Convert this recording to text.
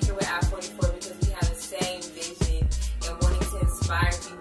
partner with I-44 because we have the same vision and wanting to inspire people